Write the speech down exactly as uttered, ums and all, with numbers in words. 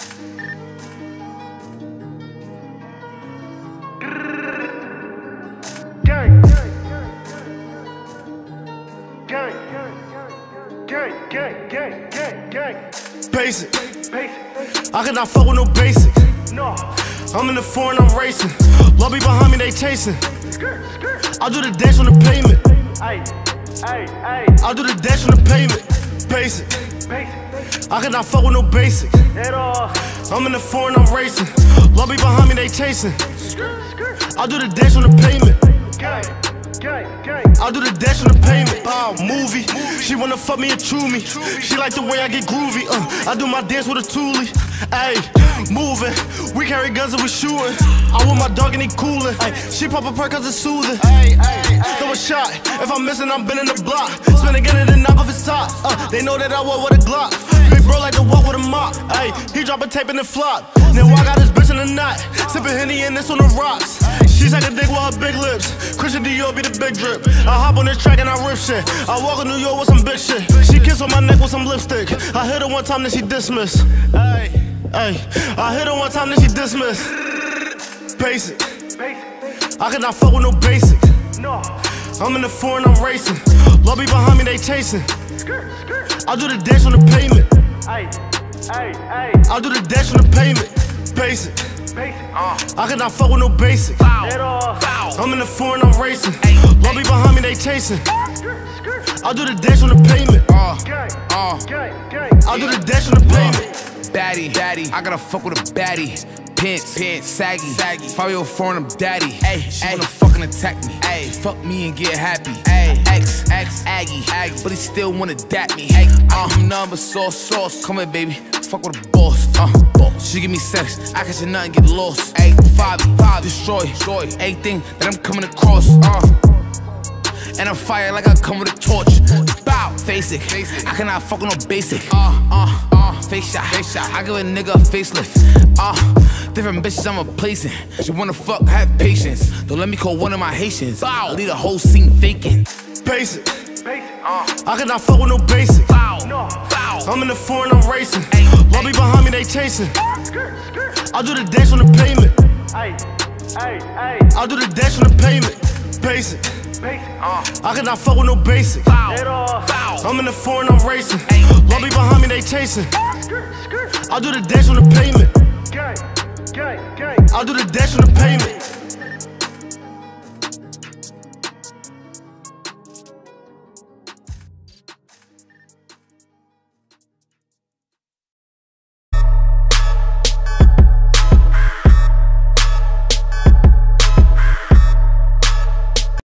Gang, gang, gang, gang, gang, gang, gang. Basic. Basic. I cannot fuck with no basic. No. I'm in the foreign, I'm racing. Lobby behind me, they chasing. Skirt, skirt. I do the dash on the pavement. Ay, ay, ay. I do the dash on the pavement. Basic. Basic. I cannot fuck with no basic. At all. I'm in the foreign, I'm racing. Lobby behind me, they chasing. Skirt, skirt. I do the dash on the pavement. Gang, gang, gang. I do the dash on the pavement. Bow, movie. She wanna fuck me and chew me. She like the way I get groovy. Uh, I do my dance with a toolie. Ayy, moving. We carry guns and we shooting. I want my dog and he coolin'. Ay, she pop a perk cause it's soothing. Ay, ay, ay. Throw a shot. If I'm missing, I'm bending the block. Spin again and then knock off his top. Uh, they know that I walk with a Glock. Big bro like to walk with a mop. Ayy, he drop a tape and it flop. Now I got this bitch in the knot. Sippin' Henny and this on the rocks. She suck a dick with her big lips. Christian Dior be the big drip. I hop on this track and I rip shit. I walk in New York with some big shit. She kiss on my neck with some lipstick. I hit her one time, then she dismissed. Ay, ay. I hit her one time, then she dismissed. Basic. Basic. I cannot fuck with no basic. No. I'm in the foreign, I'm racing. Lobby behind me, they chasing. Skirt, skirt. I do the dash on the pavement. Ay, ay, ay. I do the dash on the pavement. Basic. Basic. Uh, I cannot fuck with no basic. At all. I'm in the foreign, I'm racing. Lobby behind me, they chasing. Skirt, skirt. I do the dash on the pavement. Uh, Gang, uh, gang, gang. I do the dash on the pavement. baddie, baddie. I gotta fuck with a baddie. Pants, pants, saggy, saggy. five oh four and I'm daddy. Ay, she ay. wanna fucking attack me. Ay, fuck me and get happy. Ay, X, X, Aggie, Aggie. But he still wanna dap me. Ay, uh, I'm number sauce, sauce. Come here, baby. Fuck with a boss. Uh, boss. She give me sex. I catch a nut and get lost. Ay, five, five, destroy, destroy. Everything that I'm coming across. Uh. And I'm fire like I come with a torch. Bow, face it. I cannot fuck with no basic. Uh, uh, uh, face shot, face shot. I give a nigga a facelift. Uh, different bitches I'm replacing. She wanna fuck, have patience. Don't let me call one of my Haitians. Bow, leave the whole scene vacant. Basic. Basic. Uh, I cannot fuck with no basic. bow, No. bow. I'm in the foreign, I'm racing. Ay, Lobby behind me, they chasing. Skirt, skirt. I do the dash on the pavement. Ay, ay, ay. I do the dash on the pavement. Basic. Basic. Uh, I cannot fuck with no basic. bow, At all. bow. I'm in the foreign, I'm racing. Ay, Lobby behind me, they chasing. Skirt, skirt. I do the dash on the pavement. Gang, gang, gang. I do the dash on the pavement.